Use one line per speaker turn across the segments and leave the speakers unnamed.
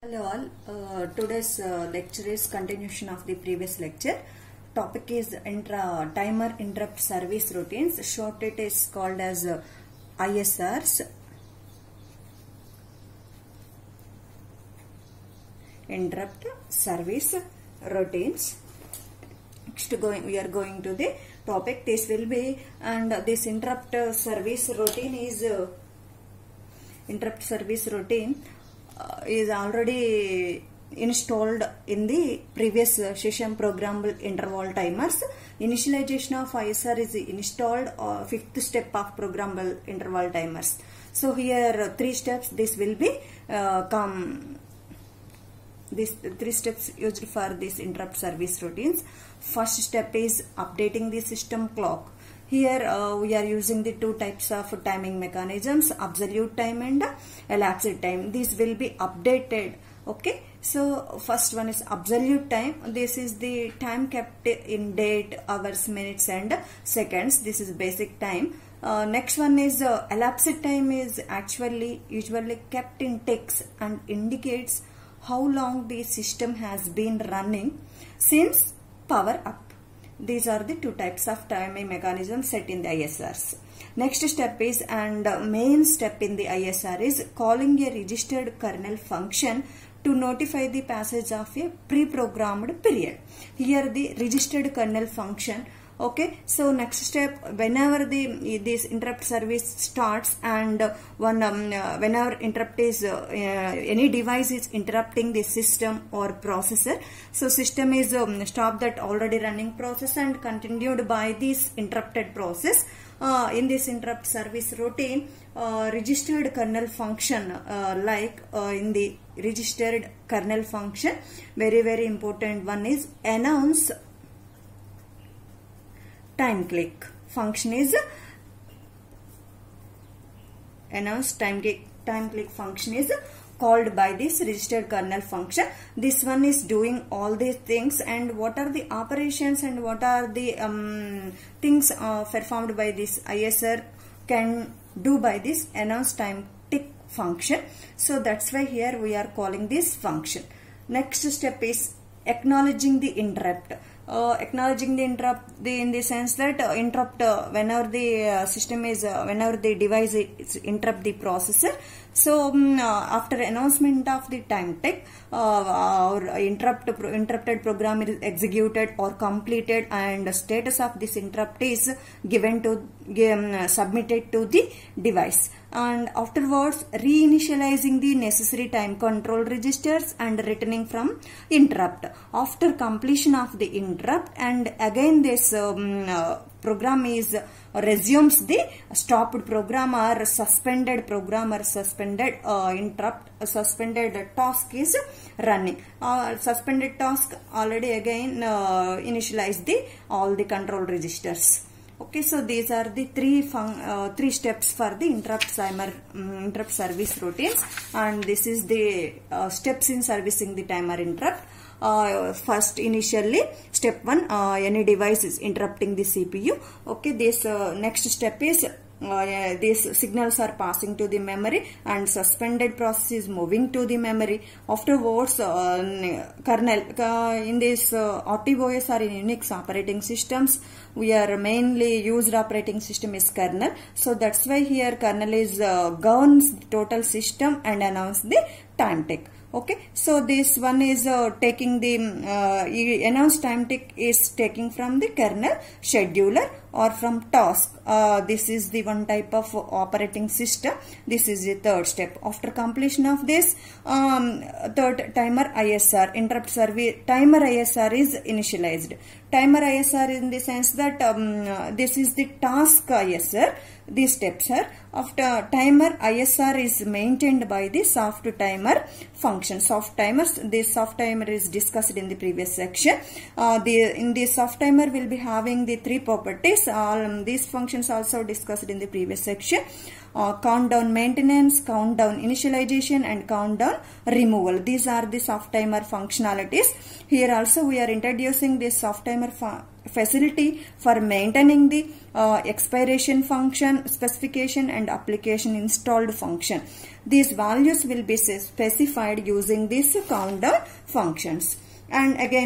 Hello all, today's lecture is continuation of the previous lecture. Topic is timer interrupt service routines. Short it is called as ISRs. Interrupt service routines. Next we are going to the topic. This will be, and this interrupt service routine is is already installed in the previous session programmable interval timers. Initialization of ISR is installed, fifth step of programmable interval timers. So here three steps this will be these three steps used for this interrupt service routines. First step is updating the system clock. Here we are using the two types of timing mechanisms, absolute time and elapsed time. This will be updated. Okay, so first one is absolute time. This is the time kept in date, hours, minutes and seconds. This is basic time. Next one is elapsed time is usually kept in ticks and indicates how long the system has been running since power up. These are the two types of timing mechanisms set in the ISRs. Next step is, and main step in the ISR is calling a registered kernel function to notify the passage of a pre-programmed period. Here the registered kernel function. Okay, so next step, whenever this interrupt service starts and whenever interrupt is any device is interrupting the system or processor, so system is stop that already running process and continued by this interrupted process. In this interrupt service routine, registered kernel function in the registered kernel function, very important one is announce time click function is time click function is called by this registered kernel function. This one is doing all these things, and what are the operations and what are the things performed by this ISR can do by this announce time tick function. So that's why here we are calling this function. Next step is acknowledging the interrupt. Acknowledging the interrupt in the sense that interrupt whenever the system is whenever the device is interrupt the processor. So after announcement of the time tick, or interrupted program is executed or completed, and status of this interrupt is given to submitted to the device, and afterwards reinitializing the necessary time control registers and returning from interrupt after completion of the interrupt. And again this program is resumes the stopped program or suspended program or suspended interrupt, suspended task is running. Suspended task already again initialize the all the control registers. Okay, so these are the three steps for the interrupt service routines, and this is the steps in servicing the timer interrupt. First, initially, step 1, any device is interrupting the CPU. Okay, this next step is these signals are passing to the memory and suspended process is moving to the memory. Afterwards, kernel in this RTOS or in Unix operating systems, we are mainly used operating system is kernel. So that's why here kernel is governs the total system and announce the time tick. Okay, so this one is taking the announced time tick is taking from the kernel scheduler or from task. This is the one type of operating system. This is the third step. After completion of this, third timer ISR interrupt service timer ISR is initialized. Timer ISR in the sense that this is the task ISR. These steps are after timer ISR is maintained by the soft timer function. Soft timers, this soft timer is discussed in the previous section. In the soft timer will be having the three properties. All these functions also discussed in the previous section. Countdown maintenance, countdown initialization and countdown removal. These are the soft timer functionalities. Here also we are introducing this soft timer facility for maintaining the expiration function, specification and application installed function. These values will be specified using these countdown functions. And again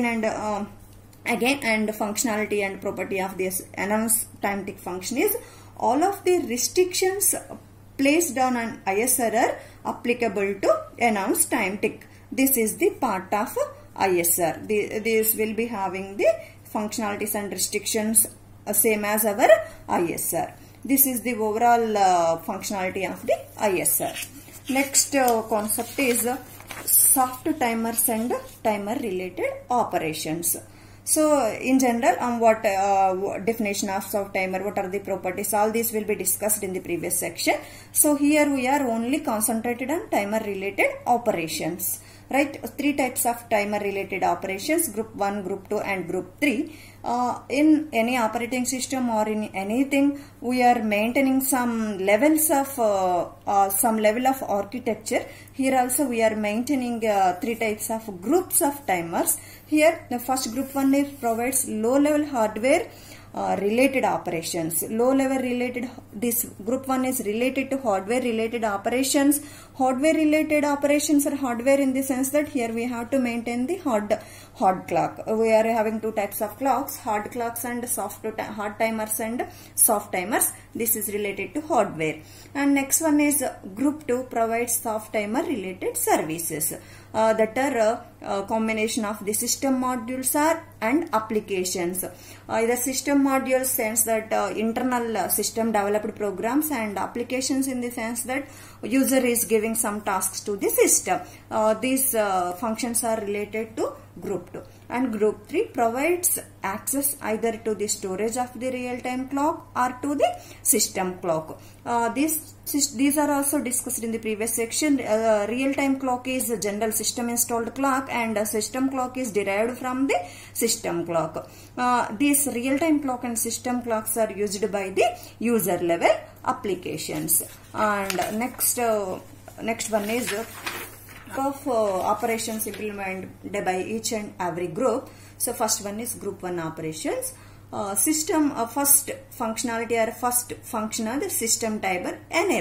and functionality and property of this announce time tick function is all of the restrictions placed on an ISR are applicable to announce time tick. This is the part of ISR. This will be having the functionalities and restrictions same as our ISR. This is the overall functionality of the ISR. Next concept is soft timers and timer related operations. So in general, what definition of soft timer, what are the properties, all these will be discussed in the previous section. So here we are only concentrated on timer related operations. Right, 3 types of timer related operations, group 1, group 2 and group 3. In any operating system or in anything, we are maintaining some levels of some level of architecture. Here also we are maintaining 3 types of groups of timers. Here the first group 1 is provides low level hardware related operations. Low level related, this group 1 is related to hardware related operations. Hardware related operations are hardware in the sense that here we have to maintain the hard clock. We are having 2 types of clocks, hard clocks and hard timers and soft timers. This is related to hardware. And next one is group 2 provides soft timer related services. That are a combination of the system modules and applications. The system modules sense that internal system developed programs, and applications in the sense that user is giving some tasks to the system. These functions are related to group 2. And group 3 provides access either to the storage of the real-time clock or to the system clock. These are also discussed in the previous section. Real-time clock is a general system installed clock, and system clock is derived from the system clock. These real-time clock and system clocks are used by the user level applications. And next one is of operations implemented by each and every group. So first one is group 1 operations. First functionality or first function of the system timer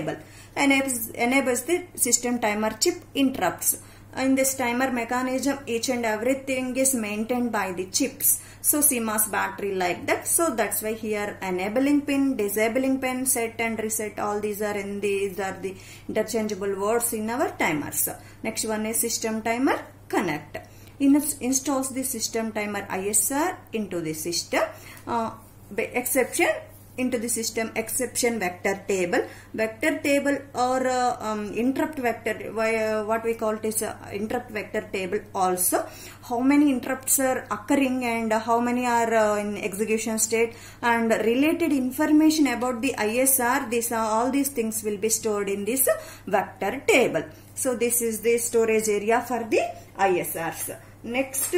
enables the system timer chip interrupts. In this timer mechanism, each and everything is maintained by the chips. So CMOS battery like that. So that's why here enabling pin, disabling pin, set and reset, all these are the interchangeable words in our timers. Next one is system timer connect. Installs the system timer ISR into the system. Exception into the system exception vector table or interrupt vector, what we call it is interrupt vector table. Also how many interrupts are occurring and how many are in execution state, and related information about the ISR, all these things will be stored in this vector table. So this is the storage area for the ISRs. Next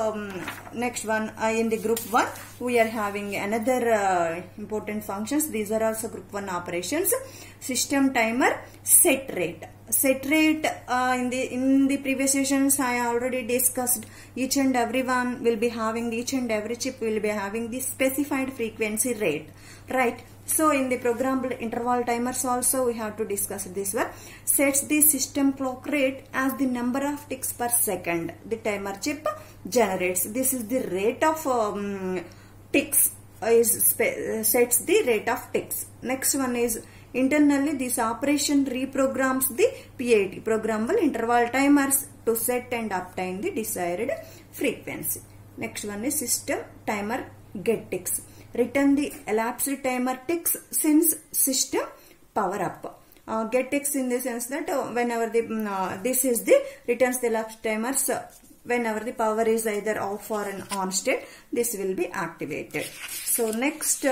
one, in the group 1 we are having another important functions. These are also group 1 operations. System timer set rate. Set rate, in the previous sessions I already discussed. Each and every one will be having, each and every chip will be having the specified frequency rate, right? So in the programmable interval timers also we have to discuss this one. Sets the system clock rate as the number of ticks per second the timer chip generates. This is the rate of ticks, sets the rate of ticks. Next one is internally this operation reprograms the PIT, programmable interval timers, to set and obtain the desired frequency. Next one is system timer get ticks. Return the elapsed timer ticks since system power up. Get ticks in the sense that whenever this is the returns the elapsed timers whenever the power is either off or an on state, this will be activated. So next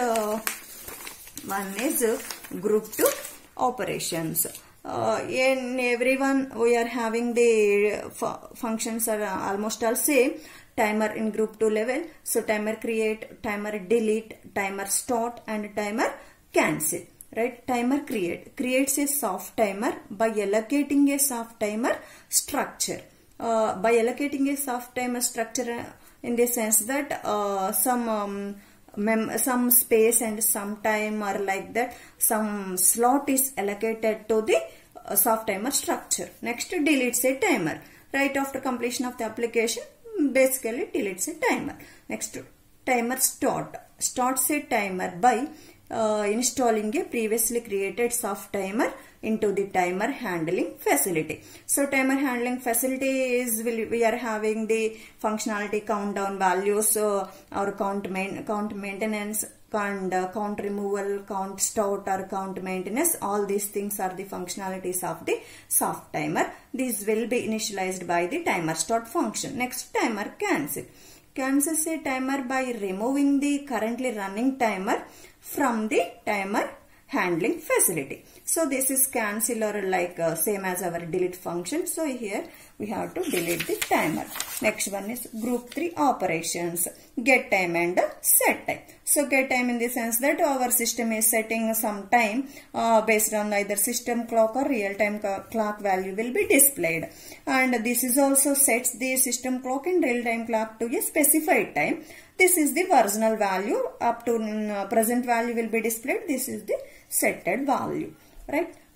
one is group 2 operations. In everyone we are having the functions are almost all same. Timer in group 2 level. So timer create, timer delete, timer start and timer cancel. Right? Timer creates a soft timer by allocating a soft timer structure. By allocating a soft timer structure in the sense that some some space and some time, or like that some slot is allocated to the soft timer structure. Next, deletes a timer. Right after completion of the application, basically deletes a timer. Next, timer start. Starts a timer by installing a previously created soft timer into the timer handling facility. So timer handling facility is, we are having the functionality countdown values, or count maintenance, and count removal, count start, or count maintenance. All these things are the functionalities of the soft timer. These will be initialized by the timer start function. Next, timer cancel. Cancels a timer by removing the currently running timer from the timer handling facility. So this is cancel, or like same as our delete function. So here we have to delete the timer. Next one is group 3 operations, get time and set time. So get time in the sense that our system is setting some time based on either system clock or real time clock value will be displayed, and this is also sets the system clock and real time clock to a specified time. This is the original value, up to present value will be displayed. This is the setted value, right?